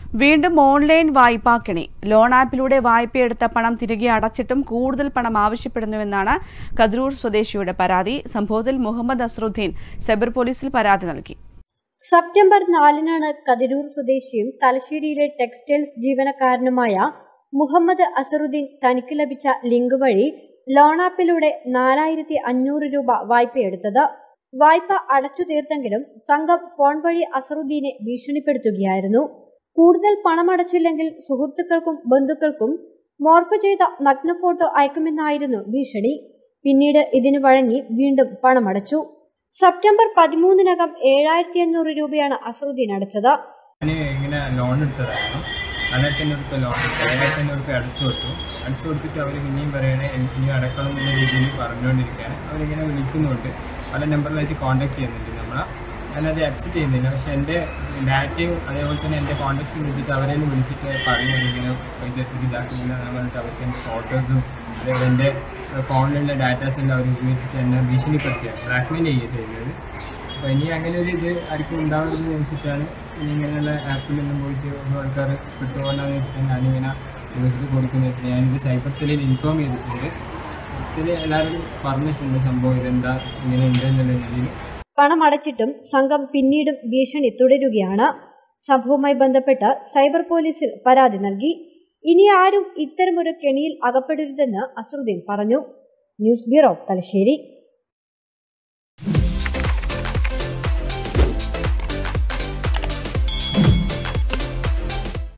വീണ്ടും online വായ്പാക്കിണി. Loan ആപ്പിലൂടെ വായ്പയെടുത്ത പണം തിരികെ അടച്ചിട്ടും കൂടുതൽ പണം ആവശ്യപ്പെടുന്നുവെന്നാണ് കതിരൂർ സ്വദേശിയുടെ പരാതി. സംഭവത്തിൽ മുഹമ്മദ് അസറുദ്ദീൻ സൈബർ പോലീസിൽ പരാതി നൽകി. സെപ്റ്റംബർ 4-നാണ് കതിരൂർ സ്വദേശിയും തലശ്ശേരിയിലെ ടെക്സ്റ്റൈൽസ് ജീവനക്കാരനുമായ മുഹമ്മദ് അസറുദ്ദീൻ തനിക്ക് ലഭിച്ച ലിങ്ക് വഴി ലോൺ ആപ്പിലൂടെ 4500 രൂപ വായ്പയെടുത്തത്. വായ്പ അടച്ചു തീർത്തെങ്കിലും സംഘം ഫോൺ വഴി അസറുദ്ദീനെ ഭീഷണിപ്പെടുത്തുകയായിരുന്നു. കൂടുതൽ പണമടച്ചില്ലെങ്കിൽ സുഹൃത്തുക്കൾക്കും ബന്ധുക്കൾക്കും മോർഫ് ചെയ്ത നഗ്ന ഫോട്ടോ അയക്കുമെന്നായിരുന്നു ഭീഷണി. പിന്നീട് ഇതിന് വഴങ്ങി വീണ്ടും പണമടച്ചു. സെപ്റ്റംബർ 13-നകം 7500 രൂപയാണ് അസറുദ്ദീൻ അടച്ചത്. ലോൺ എടുത്തതായിരുന്നു. 1500 ലോൺ 7500 അടച്ചു കൊടുത്തിട്ട് അവർ പിന്നെയും പറയണേ ഇനി അടക്കണം എന്നുള്ള രീതിയിൽ പറഞ്ഞുകൊണ്ടിരിക്കുകയാണ്. അവരിങ്ങനെ വിളിക്കുന്നുണ്ട്, പല നമ്പറിലായിട്ട് കോൺടാക്ട് ചെയ്യുന്നുണ്ട്. ഞാനത് അക്സെപ്റ്റ് ചെയ്യുന്നില്ല. പക്ഷേ എൻ്റെ ഡാറ്റയും അതേപോലെ തന്നെ എൻ്റെ കോൺടാക്ട്സും വിളിച്ചിട്ട് അവരെയും വിളിച്ചിട്ട് പറയുന്നത് ഇങ്ങനെ പൈസ ഇതാക്കുന്നില്ല എന്ന് പറഞ്ഞിട്ട് അവർക്ക് എൻ്റെ ഫോട്ടോസും അതേപോലെ എൻ്റെ ഫോണിലുള്ള ഡാറ്റാസെല്ലാം അവർ ഉപയോഗിച്ചിട്ട് എന്നെ ഭീഷണിപ്പെടുത്തിയാണ്, ബ്ലാക്ക്മെയിൽ ചെയ്യുക ചെയ്യുന്നത്. അപ്പോൾ ഇനി അങ്ങനെ ഒരു ഇത് ആർക്കും ഉണ്ടാവുന്നതെന്ന് വെച്ചിട്ടാണ് ഇങ്ങനെയുള്ള ആപ്പിലൊന്നും പോയിട്ട് ആൾക്കാർ കിട്ടുപോകണ്ടെന്ന് വെച്ചിട്ടാണ് ഞാനിങ്ങനെ ന്യൂസിൽ കൊടുക്കുന്നത്. ഞാനിത് സൈബർ സെല്ലിൽ ഇൻഫോം ചെയ്തിട്ടുണ്ട്. എല്ലാവരും പറഞ്ഞിട്ടുണ്ട് സംഭവം ഇതെന്താ ഇങ്ങനെ ഉണ്ട് എന്നുള്ള രീതിയിൽ. പണം അടച്ചിട്ടും സംഘം പിന്നീടും ഭീഷണി തുടരുകയാണ്. സംഭവവുമായി ബന്ധപ്പെട്ട് സൈബർ പോലീസിൽ പരാതി നൽകി. ഇനി ആരും ഇത്തരമൊരു കെണിയിൽ അകപ്പെടരുതെന്ന് അസറുദ്ദീൻ പറഞ്ഞു. News bureau, Thalassery.